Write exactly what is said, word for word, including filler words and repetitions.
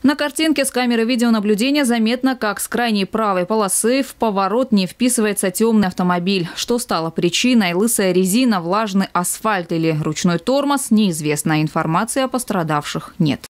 На картинке с камеры видеонаблюдения заметно, как с крайней правой полосы в поворот не вписывается темный автомобиль. Что стало причиной – лысая резина, влажный асфальт или ручной тормоз – неизвестно. Информации о пострадавших нет.